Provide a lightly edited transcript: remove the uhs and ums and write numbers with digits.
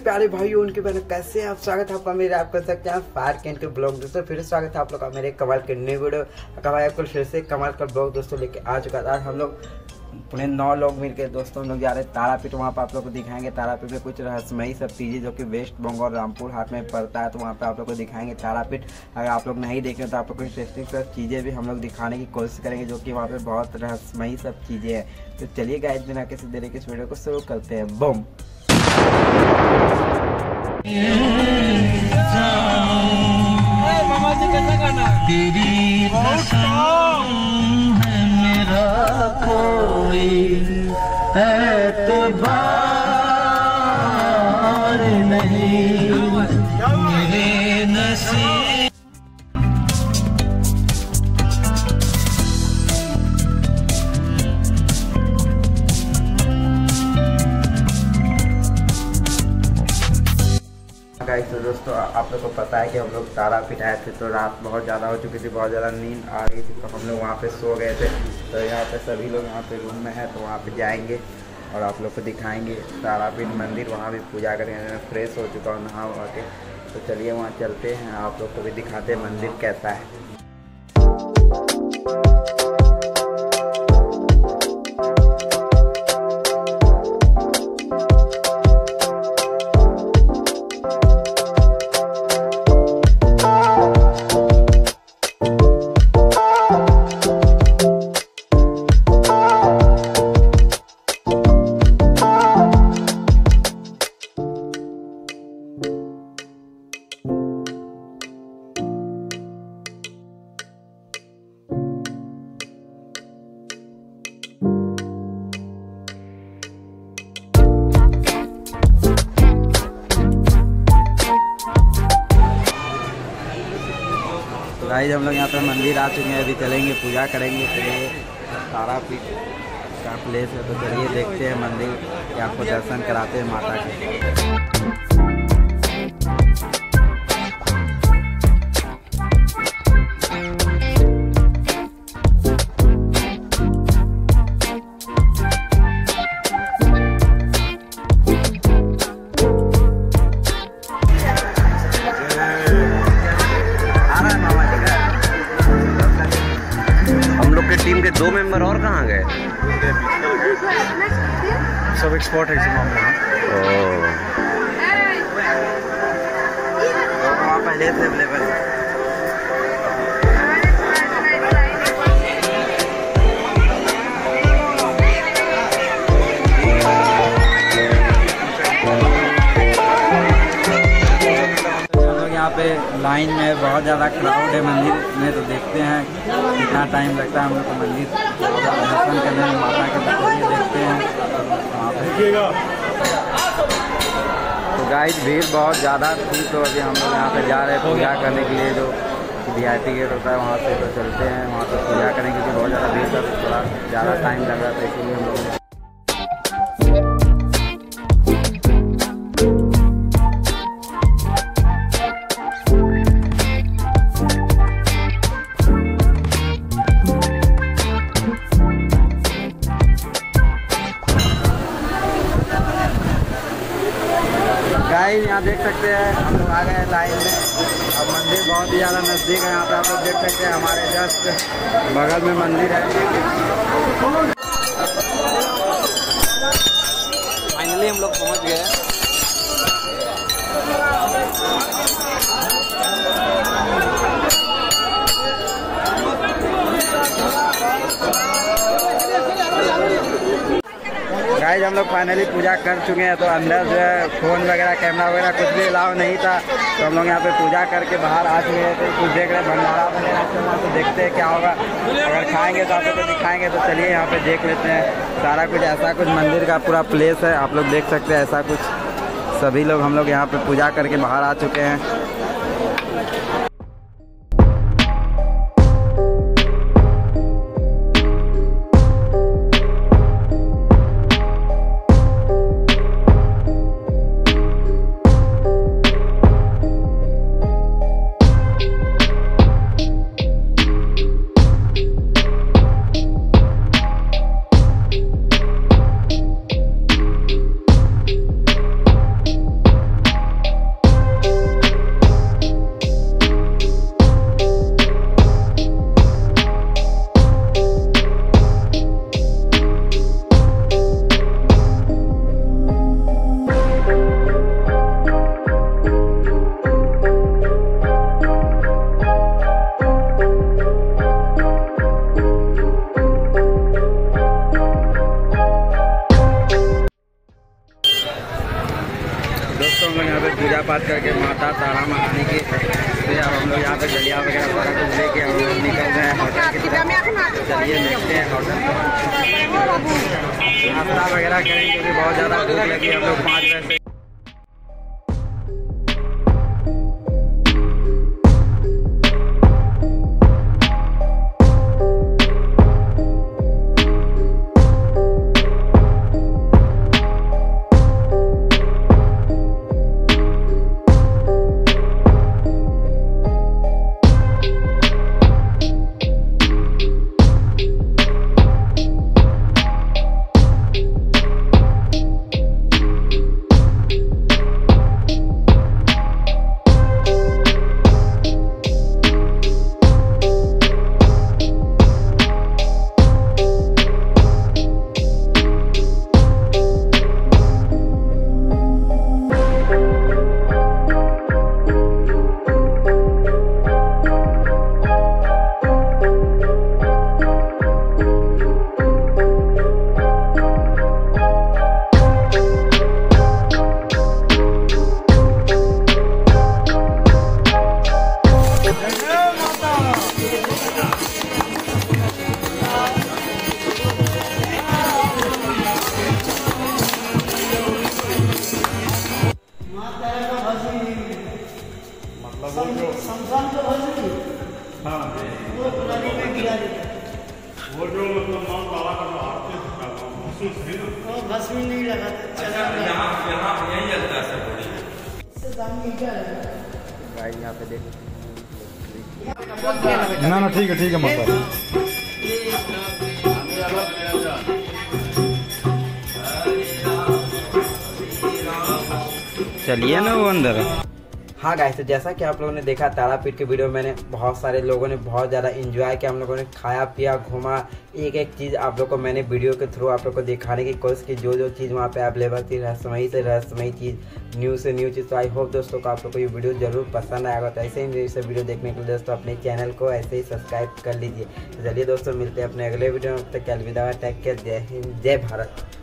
प्यारे भाइयों उनके बहन कैसे हैं आप। स्वागत है आपका मेरे आप कर सकते हैं फायर कैन के ब्लॉग दोस्तों। फिर स्वागत है आप लोग का मेरे कमाल के न्यू वीडियो का भाई आपको फिर से कमाल का ब्लॉग दोस्तों लेके आ चुका था। हम लोग पूरे 9 लोग मिलकर दोस्तों हम लोग जा रहे हैं तारापीठ। वहाँ पर आप लोग को दिखाएंगे तारापीठ में कुछ रहस्यमयी सब चीज़ें जो कि वेस्ट बंगाल रामपुर हाट में पड़ता है, तो वहाँ पे आप लोग को दिखाएंगे तारापीठ। अगर आप लोग नहीं देखें तो आप लोग को इंटरेस्टिंग सब चीज़ें भी हम लोग दिखाने की कोशिश करेंगे जो कि वहाँ पे बहुत रहस्यमयी सब चीज़ें हैं। तो चलिए गाइस बिना किसी देरी के इस वीडियो को शुरू करते हैं। बम मामा जी कैसा गाना तेरी मेरा कोई एतबार नहीं मेरे नसीब। तो दोस्तों आप लोग को पता है कि हम लोग तारापीठ आए थे, तो रात बहुत ज़्यादा हो चुकी थी, बहुत ज़्यादा नींद आ रही थी, तो हम लोग वहाँ पे सो गए थे। तो यहाँ पे सभी लोग यहाँ पे रूम में है, तो वहाँ पे जाएंगे और आप लोग को दिखाएंगे तारापीठ मंदिर। वहाँ भी पूजा करेंगे। फ्रेश हो चुका हूँ नहा वहा के, तो चलिए वहाँ चलते हैं, आप लोग को भी दिखाते हैं मंदिर कैसा है। गाइस हम लोग यहाँ पे मंदिर आ चुके हैं, अभी चलेंगे पूजा करेंगे। तो ये तारापीठ का प्लेस है, तो चलिए देखते हैं मंदिर कि आपको दर्शन कराते हैं माता के। टीम के 2 मेंबर और कहाँ गए? सब एक्सपोर्ट है इस मामले में। वहाँ पहले से अवेलेबल है। यहाँ पे लाइन में बहुत ज़्यादा क्राउड है मंदिर में, तो देखते हैं कितना टाइम लगता है हम लोग को मंदिर दर्शन करने में माता के। देखते हैं वहाँ पे। तो गाइस भीड़ बहुत ज़्यादा थी, तो अभी हम लोग यहाँ पे जा रहे हैं पूजा करने के लिए। जो VIP गेट होता है वहाँ से तो चलते हैं, वहाँ पे पूजा करेंगे क्योंकि बहुत ज़्यादा भीड़ था, तो थोड़ा ज़्यादा टाइम लग रहा था, इसीलिए हम लोग गाइस यहाँ देख सकते हैं हम लोग आ गए हैं लाइन में। अब मंदिर बहुत ही ज़्यादा नज़दीक है। यहाँ पे आप लोग देख सकते हैं हमारे जस्ट बगल में मंदिर है। फाइनली हम लोग पहुँच गए। गाइस हम लोग फाइनली पूजा कर चुके हैं, तो अंदर जो है फ़ोन वगैरह कैमरा वगैरह कुछ भी अलाउ नहीं था, तो हम लोग यहाँ पे पूजा करके बाहर आ चुके हैं। तो कुछ देख रहे हैं भंडारा वगैरह चल रहा, तो देखते हैं क्या होगा। अगर खाएंगे तो आप लोग को दिखाएंगे, तो चलिए यहाँ पे देख लेते हैं सारा कुछ। ऐसा कुछ मंदिर का पूरा प्लेस है, आप लोग देख सकते हैं ऐसा कुछ। सभी लोग हम लोग यहाँ पे पूजा करके बाहर आ चुके हैं। पे डलिया वगैरह सारा कुछ लेके हम लोग निकल गए होटल की तरफ। चलिए देखते हैं होटल नाश्ता वगैरह करेंगे क्योंकि बहुत ज़्यादा भूख लगी हम लोग 5 बजे से। वो जो मतलब मां काला का हाथ से महसूस है ना, वो भस्म नहीं लगा। अच्छा यहाँ यही चलता है सब इससे दाम क्या है भाई यहाँ पे देख। ना ठीक है मतलब चलिए ना वो अंदर। हाँ गाइस, तो जैसा कि आप लोगों ने देखा तारापीठ के वीडियो में मैंने बहुत सारे लोगों ने बहुत ज़्यादा एंजॉय किया। हम लोगों ने खाया पिया घूमा, एक एक चीज़ आप लोग को मैंने वीडियो के थ्रू आप लोग को दिखाने की कोशिश की। जो चीज़ वहाँ पे अवेलेबल थी रहस्यमयी से रहस्यमयी चीज़, न्यू से न्यू चीज़। तो आई होप दोस्तों को आप लोग को ये वीडियो जरूर पसंद आएगा। तो ऐसे ही से वीडियो देखने के लिए दोस्तों अपने चैनल को ऐसे ही सब्सक्राइब कर लीजिए। तो चलिए दोस्तों मिलते हैं अपने अगले वीडियो में। तब तक अलविदा, टेक केयर, जय हिंद, जय भारत।